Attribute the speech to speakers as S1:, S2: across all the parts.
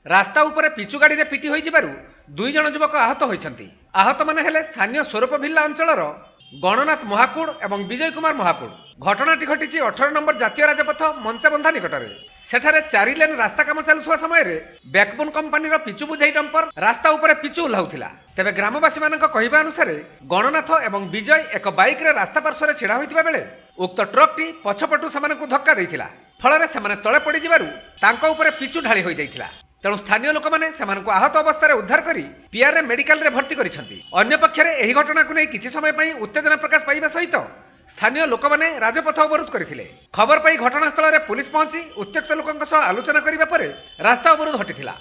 S1: रास्ता उपरे पिचु गाड़ी रे पिटी होई जिबारु 2 जण युवक आहत होइछंती। आहत माने हेले स्थानीय स्वरूपभिल्ला अंचलर गणनाथ महाकुड़ एवं विजय कुमार महाकुड़। घटनाटी घटिछि 18 नंबर जातीय राजपथ मंचाबंधा निकटरे। सेठारे 4 लेन रास्ता काम चालुवा समय बैकबोन कंपनीर पिचु बुझाई डंपर रास्ता उपरे पिचु उल्लाउथिला। तेबे ग्रामवासी मानक कहिबा अनुसार गणनाथ एवं विजय एक बाइक रे रास्ता पार्श्व छिड़ा होइतिबा बेले उक्त ट्रकटी पछपटु सेमानकु धक्का दैथिला। फଳରେ ସେମାନେ तळे पड़ी जिबारु तांको उपरे पिचु ढाली होई जाइथिला। तेणु स्थानीय लोक मैंने आहत अवस्था उद्धार कर पीआर मेडिकल रे भर्ती करिसेंती। अन्य पक्षरे एही घटना को नहीं किछि समय पई उत्तेजना प्रकाश पाइबा सहित स्थानीय लोक मैंने राजपथ अवरोध करथिले। खबर पाई घटनास्थल रे पुलिस पहुंची उत्त्यक्त लोकंक सह आलोचना करिबा परे रास्ता अवरोध हटिथिला।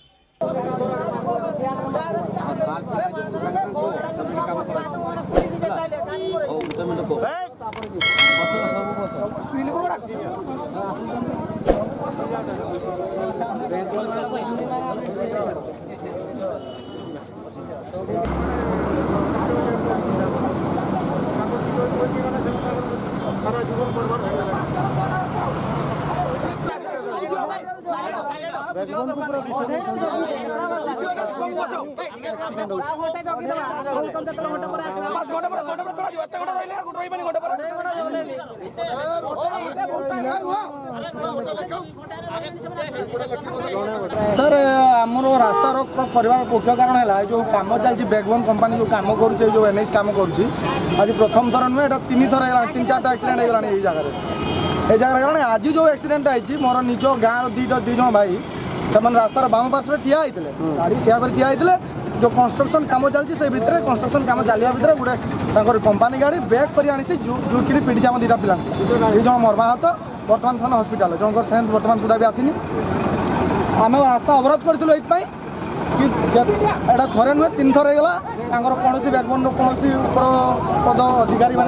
S2: सर आमर रास्तार मुख्य कारण है जो कम चलती बैकबोन कंपनी जो कम कर जो एनएच कम कर आज प्रथम थर नुहे 3 थर 3-4टा एक्सीडेंट होगा ये जगह आज जो एक्सीडेंट आई मोर निज गाँव दीज भाई से रास्तार बाम पार्श्व ठिया होते गाड़ी ठिया होते जो कंस्ट्रक्शन कम चलती से भितर कंस्ट्रक्शन कम चलिया भितर गोटे कंपनी गाड़ी बैक कर आनी जो पीड़ी आम 2टा पिला दीज मर्माहत बर्तमान सान हस्पिटाल जो सेन्स बर्तमान सुधा भी आसनी आम रास्ता अवरोध करूँ ये एटा थरे नुहे 3 थर होगा कौन बैकबोन कौन पद अधिकारी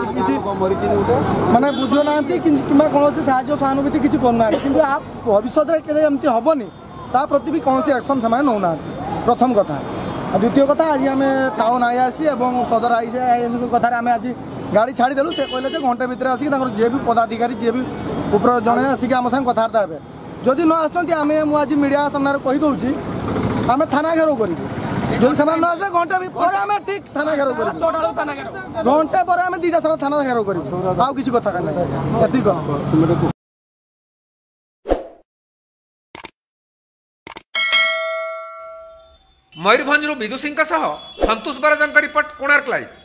S2: मैंने बुझुना कि कौन साहय सहानुभूति किसी करना कि भविष्य में एमती हेनी ता प्रति भी कौन एक्शन से नौना। प्रथम कथा द्वितीय कथा आज आम टाउन आईआईसी और सदर आईआईसी कथार आम आज गाड़ी छाड़देलु से कहले घंटे भितर आसिक जी भी पदाधिकारी जी भी ऊपर जड़े आसिक आम साथ कथबार्ता हे जदि न आस आज मीडिया सामने कहीदे आम थाना घेराव करूँ जो से न आसे घंटे पर आम ठीक थाना घेराव कर घंटे पर आम 2टा सारा थाना घेराव करूँ आउ किसी कथा ना।
S1: मयूरभंज बिजु सिंह सह संतोष बराजंक रिपोर्ट कोणार्क लाइव।